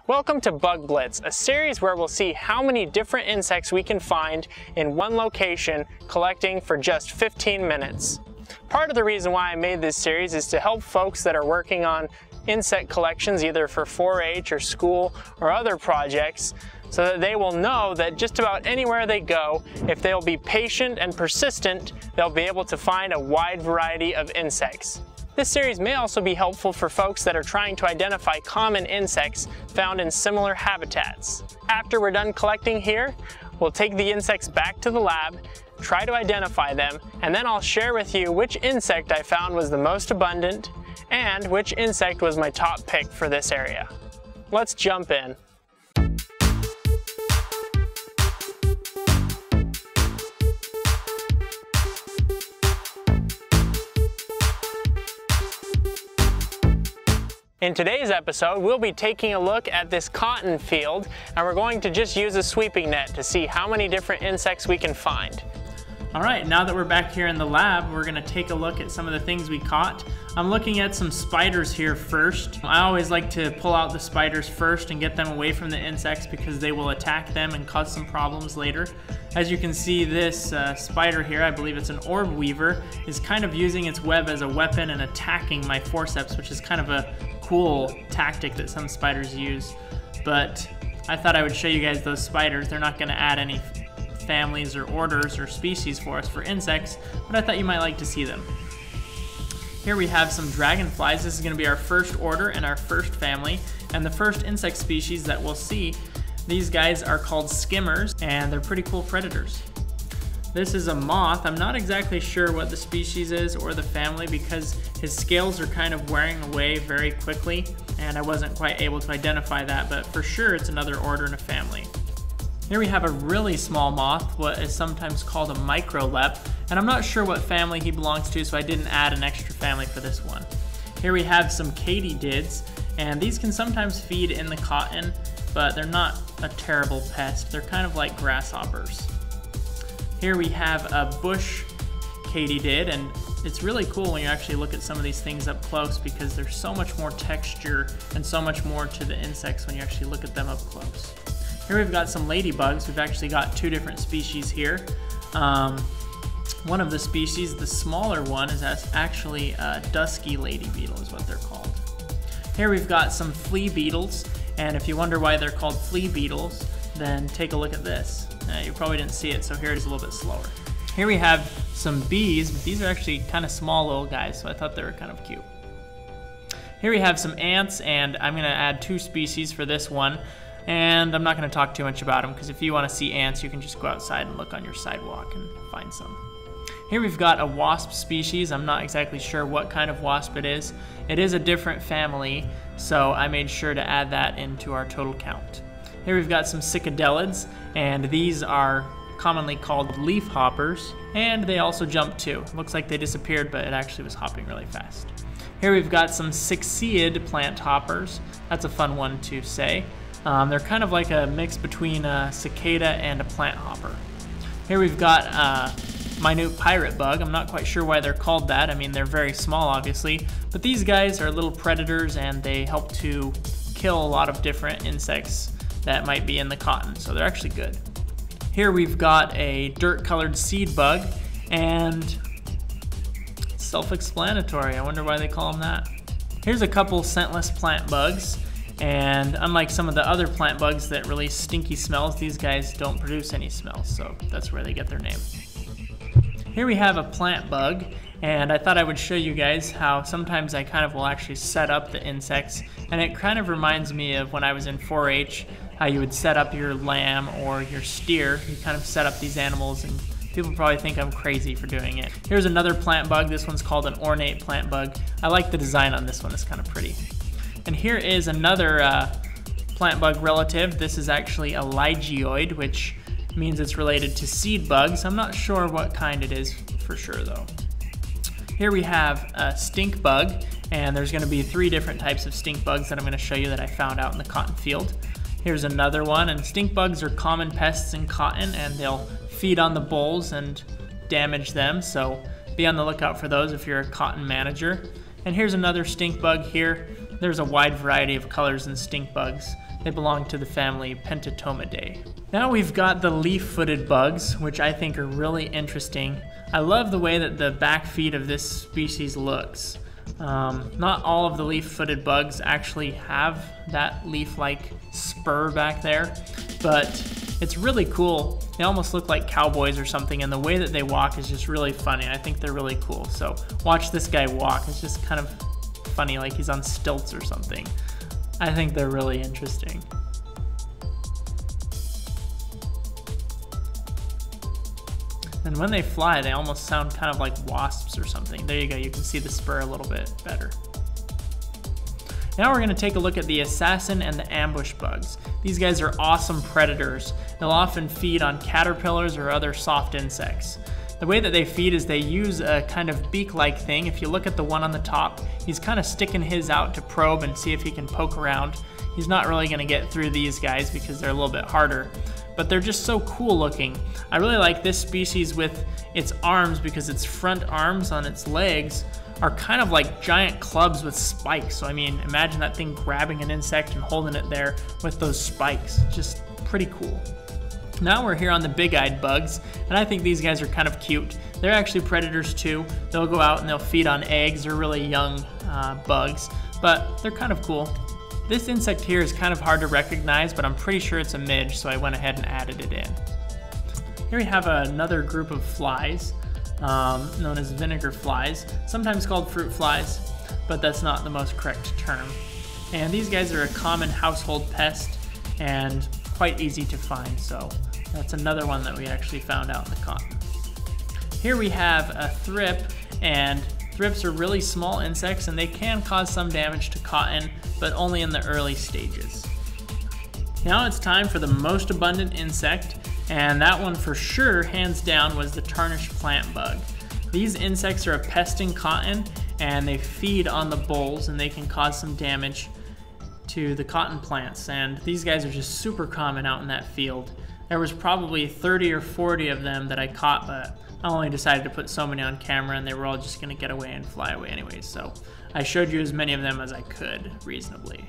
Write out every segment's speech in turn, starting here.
Welcome to Bug Blitz, a series where we'll see how many different insects we can find in one location, collecting for just 15 minutes. Part of the reason why I made this series is to help folks that are working on insect collections, either for 4-H or school or other projects, so that they will know that just about anywhere they go, if they'll be patient and persistent, they'll be able to find a wide variety of insects. This series may also be helpful for folks that are trying to identify common insects found in similar habitats. After we're done collecting here, we'll take the insects back to the lab, try to identify them, and then I'll share with you which insect I found was the most abundant and which insect was my top pick for this area. Let's jump in. In today's episode, we'll be taking a look at this cotton field, and we're going to just use a sweeping net to see how many different insects we can find. All right, now that we're back here in the lab, we're gonna take a look at some of the things we caught. I'm looking at some spiders here first. I always like to pull out the spiders first and get them away from the insects because they will attack them and cause some problems later. As you can see, this spider here, I believe it's an orb weaver, is kind of using its web as a weapon and attacking my forceps, which is kind of a cool tactic that some spiders use. But I thought I would show you guys those spiders. They're not gonna add any families or orders or species for us for insects, but I thought you might like to see them. Here we have some dragonflies. This is going to be our first order and our first family, and the first insect species that we'll see. These guys are called skimmers, and they're pretty cool predators. This is a moth. I'm not exactly sure what the species is or the family because his scales are kind of wearing away very quickly, and I wasn't quite able to identify that, but for sure it's another order and a family. Here we have a really small moth, what is sometimes called a microlep, and I'm not sure what family he belongs to, so I didn't add an extra family for this one. Here we have some katydids, and these can sometimes feed in the cotton, but they're not a terrible pest. They're kind of like grasshoppers. Here we have a bush katydid, and it's really cool when you actually look at some of these things up close because there's so much more texture and so much more to the insects when you actually look at them up close. Here we've got some ladybugs. We've actually got two different species here. One of the species, the smaller one, is actually a dusky lady beetle is what they're called. Here we've got some flea beetles, and if you wonder why they're called flea beetles, then take a look at this. You probably didn't see it, so here it is a little bit slower. Here we have some bees, but these are actually kind of small little guys, so I thought they were kind of cute. Here we have some ants, and I'm gonna add two species for this one. And I'm not going to talk too much about them because if you want to see ants, you can just go outside and look on your sidewalk and find some. Here we've got a wasp species. I'm not exactly sure what kind of wasp it is. It is a different family, so I made sure to add that into our total count. Here we've got some cicadelids, and these are commonly called leaf hoppers, and they also jump too. Looks like they disappeared, but it actually was hopping really fast. Here we've got some sixeid plant hoppers. That's a fun one to say. They're kind of like a mix between a cicada and a plant hopper. Here we've got a minute pirate bug. I'm not quite sure why they're called that. I mean, they're very small, obviously, but these guys are little predators and they help to kill a lot of different insects that might be in the cotton, so they're actually good. Here we've got a dirt-colored seed bug, and it's self-explanatory. I wonder why they call them that. Here's a couple scentless plant bugs. And unlike some of the other plant bugs that release stinky smells, these guys don't produce any smells, so that's where they get their name. Here we have a plant bug, and I thought I would show you guys how sometimes I kind of will actually set up the insects, and it kind of reminds me of when I was in 4-H, how you would set up your lamb or your steer. You kind of set up these animals, and people probably think I'm crazy for doing it. Here's another plant bug. This one's called an ornate plant bug. I like the design on this one, it's kind of pretty. And here is another plant bug relative. This is actually a lygioid, which means it's related to seed bugs. I'm not sure what kind it is for sure though. Here we have a stink bug, and there's gonna be 3 different types of stink bugs that I'm gonna show you that I found out in the cotton field. Here's another one, and stink bugs are common pests in cotton, and they'll feed on the bolls and damage them, so be on the lookout for those if you're a cotton manager. And here's another stink bug here. There's a wide variety of colors in stink bugs. They belong to the family Pentatomidae. Now we've got the leaf-footed bugs, which I think are really interesting. I love the way that the back feet of this species looks. Not all of the leaf-footed bugs actually have that leaf-like spur back there, but it's really cool. They almost look like cowboys or something, and the way that they walk is just really funny. I think they're really cool. So watch this guy walk. It's just kind of funny, like he's on stilts or something. I think they're really interesting. And when they fly, they almost sound kind of like wasps or something. There you go, you can see the spur a little bit better. Now we're gonna take a look at the assassin and the ambush bugs. These guys are awesome predators. They'll often feed on caterpillars or other soft insects. The way that they feed is they use a kind of beak-like thing. If you look at the one on the top, he's kind of sticking his out to probe and see if he can poke around. He's not really gonna get through these guys because they're a little bit harder, but they're just so cool looking. I really like this species with its arms because its front arms on its legs are kind of like giant clubs with spikes. So I mean, imagine that thing grabbing an insect and holding it there with those spikes. Just pretty cool. Now we're here on the big-eyed bugs, and I think these guys are kind of cute. They're actually predators too. They'll go out and they'll feed on eggs. They're really young bugs, but they're kind of cool. This insect here is kind of hard to recognize, but I'm pretty sure it's a midge, so I went ahead and added it in. Here we have another group of flies, known as vinegar flies, sometimes called fruit flies, but that's not the most correct term. And these guys are a common household pest and quite easy to find, so that's another one that we actually found out in the cotton. Here we have a thrip, and thrips are really small insects and they can cause some damage to cotton, but only in the early stages. Now it's time for the most abundant insect, and that one for sure, hands down, was the tarnished plant bug. These insects are a pest in cotton, and they feed on the bolls, and they can cause some damage to the cotton plants, and these guys are just super common out in that field. There was probably 30 or 40 of them that I caught, but I only decided to put so many on camera and they were all just gonna get away and fly away anyways, so I showed you as many of them as I could reasonably.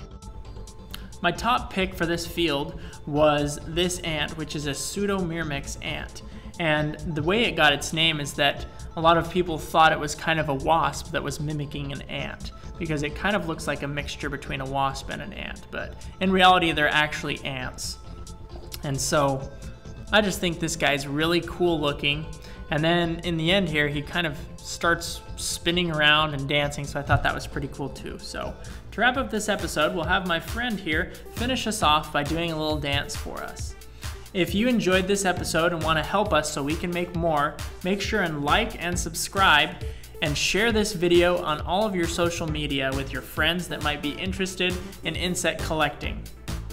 My top pick for this field was this ant, which is a pseudomyrmex ant. And the way it got its name is that a lot of people thought it was kind of a wasp that was mimicking an ant, because it kind of looks like a mixture between a wasp and an ant, but in reality they're actually ants. And so I just think this guy's really cool looking. And then in the end here, he kind of starts spinning around and dancing, so I thought that was pretty cool too. So to wrap up this episode, we'll have my friend here finish us off by doing a little dance for us. If you enjoyed this episode and want to help us so we can make more, make sure and like and subscribe and share this video on all of your social media with your friends that might be interested in insect collecting.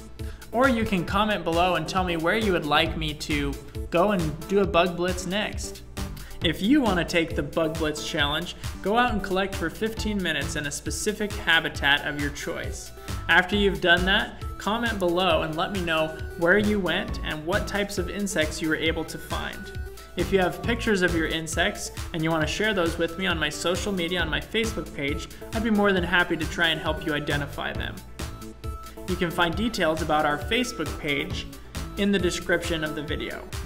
Or you can comment below and tell me where you would like me to go and do a bug blitz next. If you want to take the Bug Blitz challenge, go out and collect for 15 minutes in a specific habitat of your choice. After you've done that, comment below and let me know where you went and what types of insects you were able to find. If you have pictures of your insects and you want to share those with me on my social media on my Facebook page, I'd be more than happy to try and help you identify them. You can find details about our Facebook page in the description of the video.